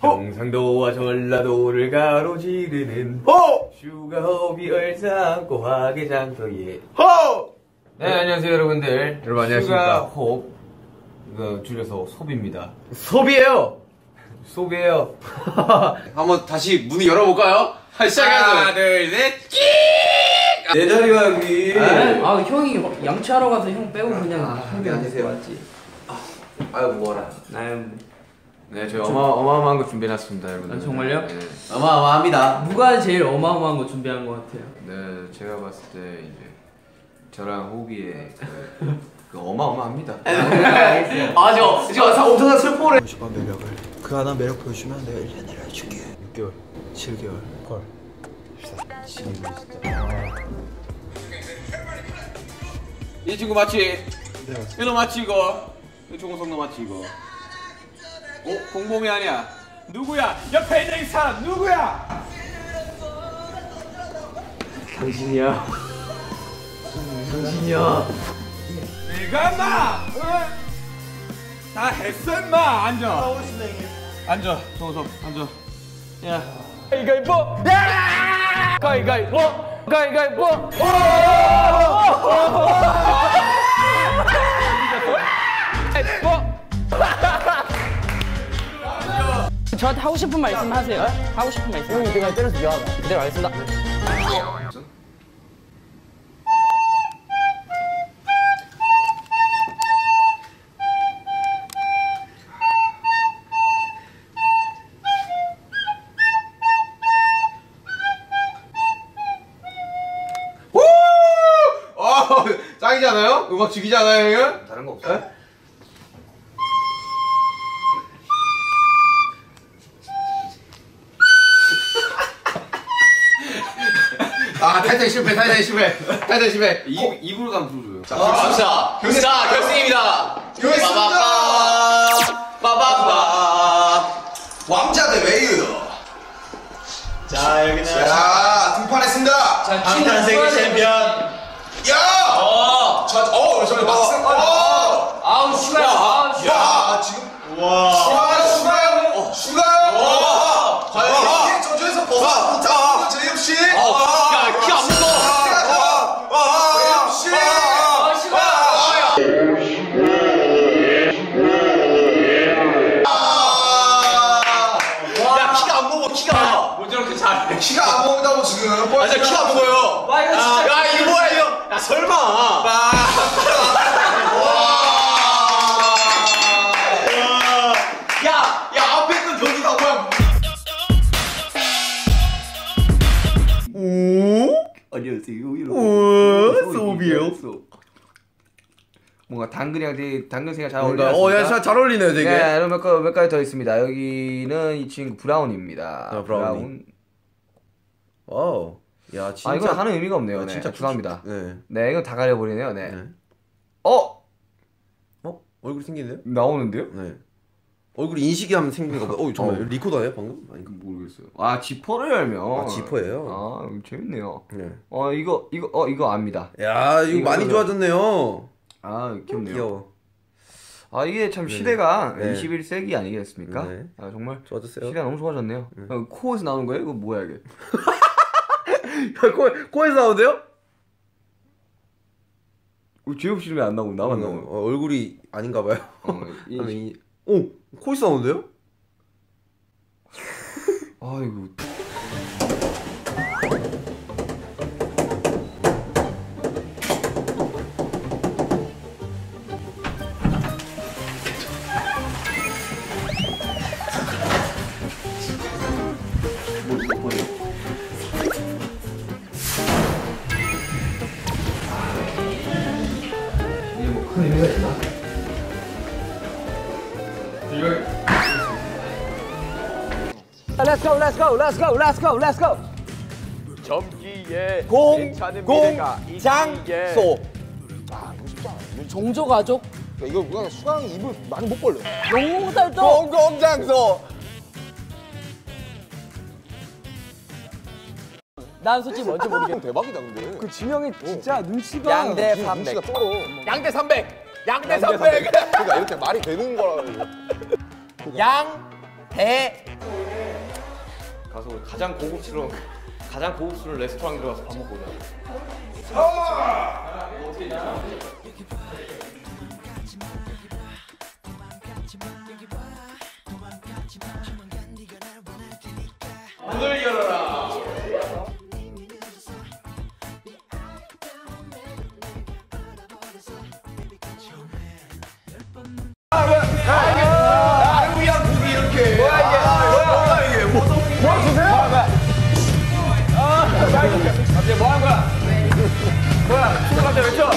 경상도와 전라도를 가로지르는 슈가호비 얼싸안고 화개장터에 네, 안녕하세요 여러분들. 여러분 안녕하십니까. 슈가홉 이거 줄여서 섭입니다. 소비예요. 섭이에요. 한번 다시 문을 열어볼까요? 시작해서 하나 둘셋 내 자리 가기. 아 형이 양치하러 가서 형 빼고 그냥 형이 앉으세요. 왔지. 아유 뭐라. 네, 저희 어마어마한 거 준비해놨습니다, 여러분들. 아, 정말요? 네. 어마어마합니다. 누가 제일 어마어마한 거 준비한 것 같아요? 네, 제가 봤을 때 이제 저랑 호비의 그 어마어마합니다. 아, 저 엄청난 슬퍼를. 보여줘봐 매력을. 그 하나 매력 보여주면 내가 1년 내로 해줄게. 6개월, 7개월, 8, 14, 12 진짜. 이 친구 맞지? 네 맞습니다. 이거 맞지 이거? 이 조공성도 맞지 이거? 공범이 아니야. 누구야? 옆에 있는 이 사람 누구야? 당신이야. 당신이야. 내가 마! 다 했어 임마! 앉아. 앉아. 조공성 앉아. 야. 가위가위보! 야! 가위가위보! 가위가위보! 저한테 하고 싶은 말씀 하세요. 하고 싶은 말씀. 형이 그냥 때려서 미안하다. 그대로 하겠습니다. 짱이잖아요? 음악 죽이잖아요, 형은? 다른 거 없어요? 아, 타이탄 실패. 입으로 가면 불러줘요. 자, 결승입니다. 빠바빠. 왕자 대 웨이드. 자, 여기는 자, 등판했습니다. 방탄 세계 챔피언. 야! 저기 막상. 아우 슈가야. 아우 슈가. 야, 지금. 슈가요. 과연 이렇게 저주에서 벗어나 제이홉 씨. 야, 키 안 무거. 제이홉 씨. 야, 키가 안 먹어, 키가. 뭐 저렇게 잘해. 키가 안 먹는다고 지금. 맞아, 키가 안 먹어요. 와 이거 진짜. 야, 이거 뭐야, 이거. 야, 설마. 야, 앞에 있던 저기가 뭐야. 안녕하세요. 소비예요. 뭔가 당근이랑 되게 당근색이 잘 어울리지 않습니까? 잘 어울리네요, 되게. 네, 여러분 몇 가지 더 있습니다. 여기는 이 친구 브라운입니다. 브라운이. 와우. 야, 진짜. 아, 이건 하는 의미가 없네요. 네, 진짜 죄송합니다. 네. 네, 이건 다 가려버리네요. 네. 네. 얼굴이 생기네요? 나오는데요? 네. 얼굴이 인식이 하면 생기는 거 봐. 잠깐만. 리코더예요, 방금? 아니, 모르겠어요. 아, 지퍼를 열면. 아, 지퍼예요? 아, 재밌네요. 네. 이거 압니다. 야, 이거 많이 이거는- 좋아졌네요. 아, 귀엽네요. 귀여워. 아, 이게 참 시대가 네. 21세기 아니겠습니까? 네. 아, 정말 좋아졌어요. 시대가 너무 좋아졌네요. 코에서 나오는 거예요? 이거 뭐야 이게? 코에서 나오는데요? 제이홉 씨는 왜 안 나오고 나만 나오는 거? 얼굴이 아닌가 봐요. 이- 코에서 나오는데요? 아이고. Let's go. 점기에 장소. 종조가족. 이거 그냥 수강 입을 많이 못 벌려. 용달도. 공공장소. 난 솔직히 뭔지 모르겠어. 대박이다 근데. 그 진영이 진짜 눈치가. 양대 300. 양대 300. 양대 양대 300. 그러니까 이렇게 말이 되는 거라. 양대 가서 가장 고급스러운 레스토랑 들어가서 밥 먹고 오자. 문을 열어라. 나를 위한 곡이 이렇게. 뭐야 이게? 뭐야 주세요? 갑자기 뭐 하는 거야? 뭐야? 춤을 갑자기 외쳐.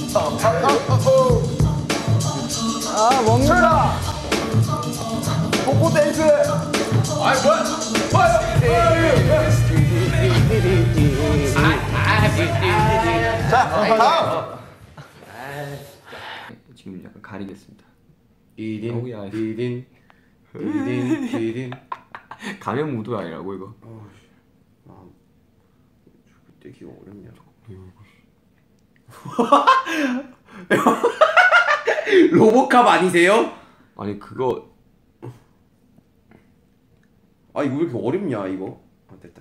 멈춰라. 복고 댄스. 아이 자, 다음. 지금 약간 가리겠습니다. 디딘. 가면 무도 아니라고 이거. 떼기가 어렵냐? 로보캅 아니세요? 아니 그거 아 이거 왜 이렇게 어렵냐 이거? 아 됐다.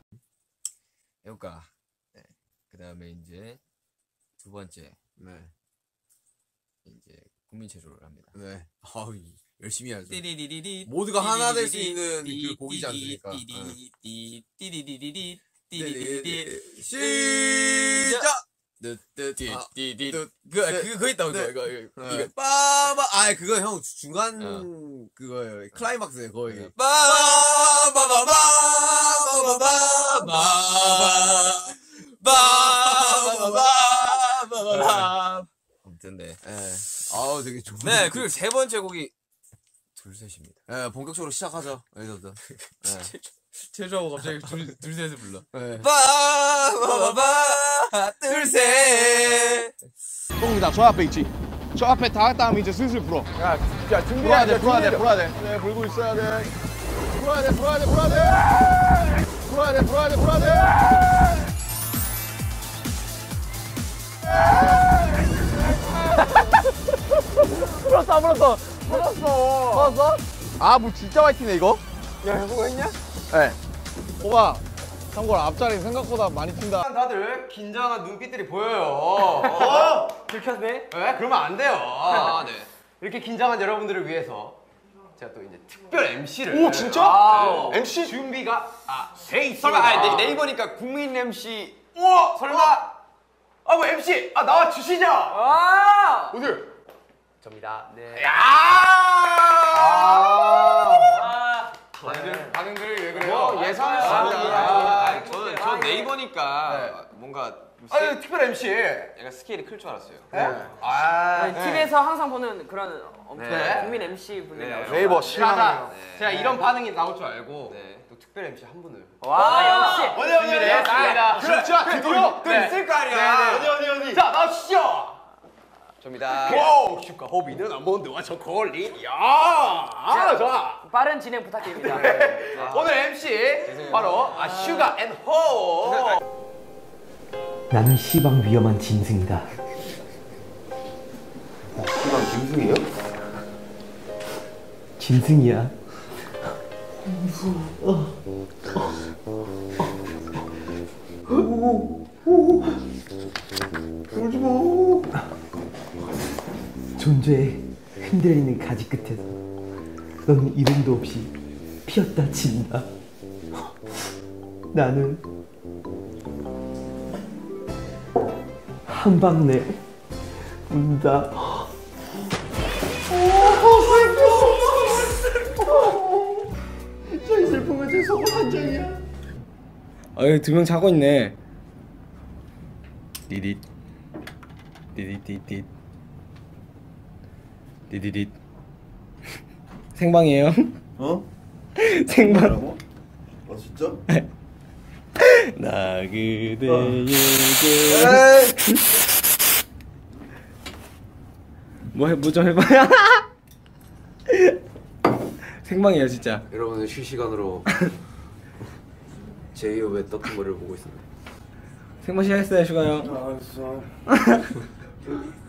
해볼까. 네. 그 다음에 이제 두 번째. 네. 이제 국민체조를 합니다. 네. 아우 열심히 하죠. 띠리리리리 모두가 하나 될 수 있는 그 곡이지 않습니까? 띠리리리리 시작. 띠띠띠띠 그거 있다 이거 빠바 아 그거 형 중간 그거예요 클라이막스에 거의 아무튼 네. 아우 되게 좋네. 네, 그리고 세 번째 곡이 둘셋입니다. 네, 본격적으로 시작하죠. 여기서부터. 체조하고 갑자기 둘셋을 불러. 빠바바바 둘셋. 똥이다. 저 앞에 있지. 저 앞에 닿았다 하면 이제 슬슬 불어. 야 준비해야 돼. 불어야 돼. 네, 불고 있어야 돼. 불어야 돼. 불었어. 아, 뭐 진짜 화이팅네 이거. 야, 형수가 했냐? 네. 오빠, 참고로 앞자리 생각보다 많이 튄다. 다들 긴장한 눈빛들이 보여요. 들켰네? 네, 그러면 안 돼요. 네. 이렇게 긴장한 여러분들을 위해서 제가 또 이제 특별 MC를. 오, 진짜? MC 준비가 돼 있습니다. 설마 네이버니까 국민 MC. 우와, 설마. 뭐 MC 나와 주시죠. 오늘 접니다. 네. 반응들이 왜 그래요? 예상했습니다. 전 네이버니까 뭔가 특별 MC. 약간 스케일이 클 줄 알았어요. TV에서 항상 보는 그런 네. 국민 MC 분들 나오죠. 네이버 실망해요. 제가 이런 반응이 나올 줄 알고 또 특별 MC 한 분을 와, 역시. 준비를 했습니다. 진짜 드디어 또 있을 거 아니야. 어디. 자, 나오시죠. 접니다. 오, 슈가 호비는 아몬드와 초콜릿. 좋아. 빠른 진행 부탁드립니다. 오늘 MC 바로 슈가 앤 호. 나는 시방 위험한 짐승이다. 시방 짐승이에요? 짐승이야. 존재의 흔들리는 가지 끝에서 너는 이름도 없이 피었다 진다. 나는 한방내 운다. 저 슬픔은 제 소금 한 장이야. 여기 두 명 자고 있네. 디릿 디릿 디릿 생방이에요. 생방. 진짜? 나 그대에게 뭐 좀 해봐요. 생방이에요 진짜. 여러분은 실시간으로 제2의 떡국물을 보고 있습니다. 생방 시작했어요 슈가 형. 알았어.